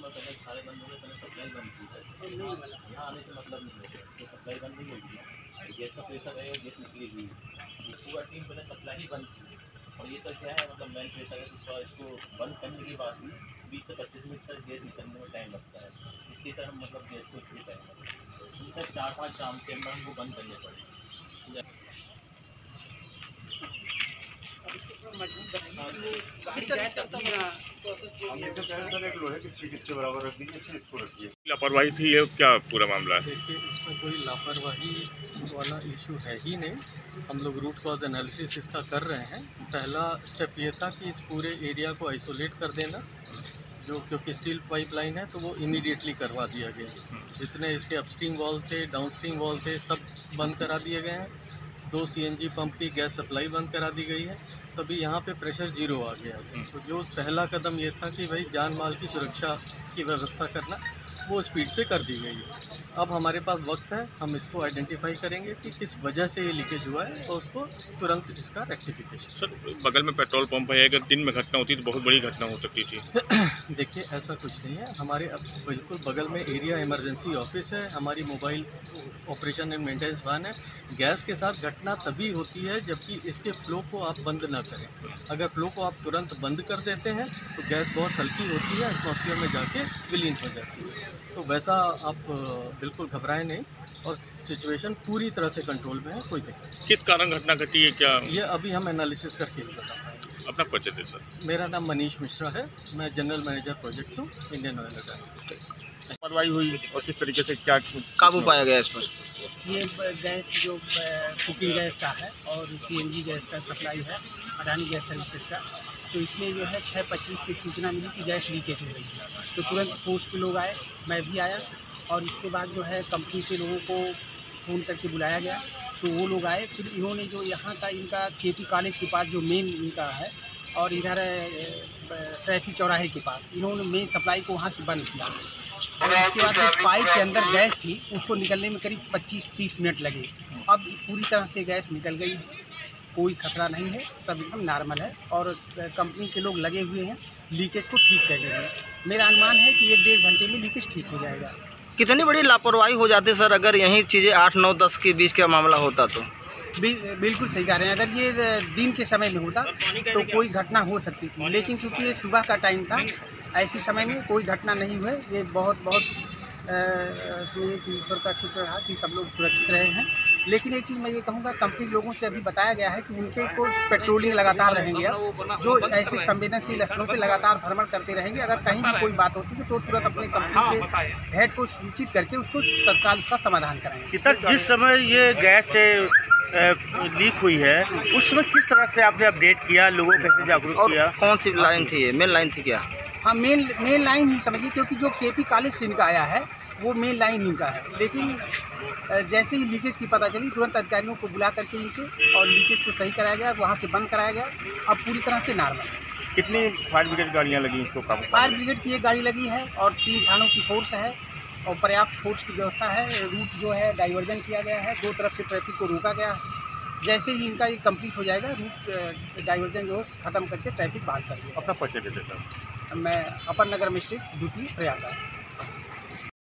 मतलब अगर सारे बंद हो गए तो सप्लाई बंद की है, यहाँ आने से मतलब नहीं होगा, तो सप्लाई बंद नहीं होगी ना, गैस का प्रेशर है, गैस निकलेगी, पूरा टीम पहले सप्लाई ही बंद की। और ये सर क्या है, मतलब मेन प्रेशर है, तो इसको बंद करने के बाद भी 20 से 25 मिनट सर गैस निकलने में टाइम लगता है, इसलिए सर हम मतलब गैस को इतनी टाइम लगता है, सर 4-5 शाम चैम्बर हमको बंद करने पड़े। लापरवाही थी, ये क्या पूरा मामला है? देखिए, इसमें कोई लापरवाही वाला इशू है ही नहीं। हम लोग रूट कॉज एनालिसिस इसका कर रहे हैं। पहला स्टेप ये था कि इस पूरे एरिया को आइसोलेट कर देना, जो क्योंकि स्टील पाइपलाइन है तो वो इमीडिएटली करवा दिया गया। जितने इसके अपस्ट्रीम वॉल थे, डाउनस्ट्रीम वॉल थे, सब बंद करा दिए गए हैं। 2 CNG पंप की गैस सप्लाई बंद करा दी गई है, तभी यहाँ पे प्रेशर जीरो आ गया। तो जो पहला कदम ये था कि भाई जान माल की सुरक्षा की व्यवस्था करना, वो स्पीड से कर दी गई है। अब हमारे पास वक्त है, हम इसको आइडेंटिफाई करेंगे कि किस वजह से ये लीकेज हुआ है और उसको तुरंत इसका रेक्टिफिकेशन। सर, बगल में पेट्रोल पंप है, अगर दिन में घटना होती तो बहुत बड़ी घटना हो सकती थी। देखिए, ऐसा कुछ नहीं है। हमारे अब बिल्कुल बगल में एरिया इमरजेंसी ऑफिस है, हमारी mobile operation and maintenance van है। गैस के साथ घटना तभी होती है जबकि इसके फ्लो को आप बंद ना करें। अगर फ्लो को आप तुरंत बंद कर देते हैं तो गैस बहुत हल्की होती है, एटमॉस्फेयर में जाके विलीन हो जाती है। तो वैसा आप बिल्कुल घबराएं नहीं, और सिचुएशन पूरी तरह से कंट्रोल में है, कोई दिक्कत नहीं। किस कारण घटना घटी है, क्या ये अभी हम एनालिसिस करके ही बता पाएंगे। अपना परिचय दे सर। मेरा नाम मनीष मिश्रा है, मैं जनरल मैनेजर प्रोजेक्ट्स हूँ, इंडियन ऑयल अदालत। लापरवाही हुई और किस तरीके से क्या काबू पाया गया इस पर? ये गैस जो कुकिंग गैस का है और CNG गैस का सप्लाई है, अडानी गैस सर्विसेज का। तो इसमें जो है 6:25 की सूचना मिली कि गैस लीकेज हो रही है, तो तुरंत फोर्स के लोग आए, मैं भी आया, और इसके बाद जो है कंपनी के लोगों को फ़ोन करके बुलाया गया, तो वो लोग आए। फिर इन्होंने जो यहाँ का इनका KP कॉलेज के पास जो मेन इनका है, और इधर ट्रैफिक चौराहे के पास, इन्होंने मेन सप्लाई को वहाँ से बंद किया। और इसके बाद जो पाइप के अंदर गैस थी उसको निकलने में करीब 25-30 मिनट लगे। अब पूरी तरह से गैस निकल गई है, कोई खतरा नहीं है, सब एकदम नॉर्मल है, और कंपनी के लोग लगे हुए हैं लीकेज को ठीक करने में। मेरा अनुमान है कि 1-1.5 घंटे में लीकेज ठीक हो जाएगा। कितनी बड़ी लापरवाही हो जाती सर अगर यही चीज़ें 8, 9, 10 के बीच का मामला होता तो? बिल्कुल सही कह रहे हैं। अगर ये दिन के समय में होता तो कोई घटना हो सकती थी, लेकिन चूँकि ये सुबह का टाइम था, ऐसे समय में कोई घटना नहीं हुई। ये बहुत समझिए कि ईश्वर का शुक्र रहा कि सब लोग सुरक्षित रहे हैं। लेकिन एक चीज़ मैं ये कहूँगा, कंपनी लोगों से अभी बताया गया है कि उनके को पेट्रोलिंग लगातार रहेंगे, जो ऐसे संवेदनशील स्थलों पे लगातार भ्रमण करते रहेंगे। अगर कहीं भी कोई बात होती है तो तुरंत अपने कंपनी के हेड को सूचित करके उसको तत्काल उसका समाधान कराएंगे। सर, जिस समय ये गैस लीक हुई है उस समय किस तरह से आपने अपडेट किया, लोगों को कैसे जागरूक किया? कौन सी लाइन थी ये, मेन लाइन थी क्या? हाँ, मेन लाइन ही समझिए, क्योंकि जो KP कॉलेज से इनका आया है वो मेन लाइन इनका है। लेकिन जैसे ही लीकेज की पता चली, तुरंत अधिकारियों को बुला करके इनके और लीकेज को सही कराया गया, वहाँ से बंद कराया गया। अब पूरी तरह से नॉर्मल है। कितनी फायर ब्रिगेड गाड़ियाँ लगी इसको काबू? फायर ब्रिगेड की 1 गाड़ी लगी है और 3 थानों की फोर्स है, और पर्याप्त फोर्स की व्यवस्था है। रूट जो है डाइवर्जन किया गया है, 2 तरफ से ट्रैफिक को रोका गया है। जैसे ही इनका ये कंप्लीट हो जाएगा, रूट डाइवर्जन जो है ख़त्म करके ट्रैफिक बहाल कर दिया। अपना परिचय दे सर। मैं अपर नगर मजिस्ट्रेट द्वितीय प्रयागराज।